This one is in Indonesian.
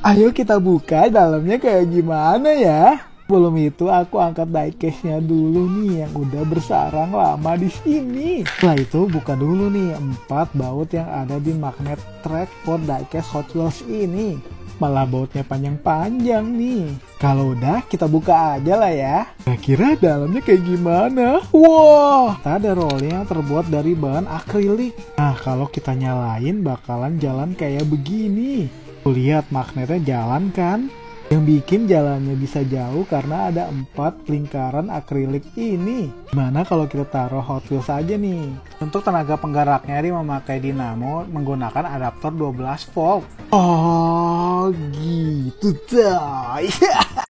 Ayo kita buka dalamnya kayak gimana ya. Sebelum itu aku angkat diecast-nya dulu nih yang udah bersarang lama di sini. Setelah itu buka dulu nih 4 baut yang ada di magnet track for diecast Hot Wheels ini. Malah bautnya panjang-panjang nih. Kalau udah kita buka aja lah ya. Kira-kira dalamnya kayak gimana? Wah, ada rolling yang terbuat dari bahan akrilik. Nah, kalau kita nyalain bakalan jalan kayak begini. Lihat magnetnya jalan kan? Yang bikin jalannya bisa jauh karena ada 4 lingkaran akrilik ini. Gimana kalau kita taruh Hot Wheels aja nih? Untuk tenaga penggeraknya dia memakai dinamo menggunakan adaptor 12 volt. Oh gitu dah.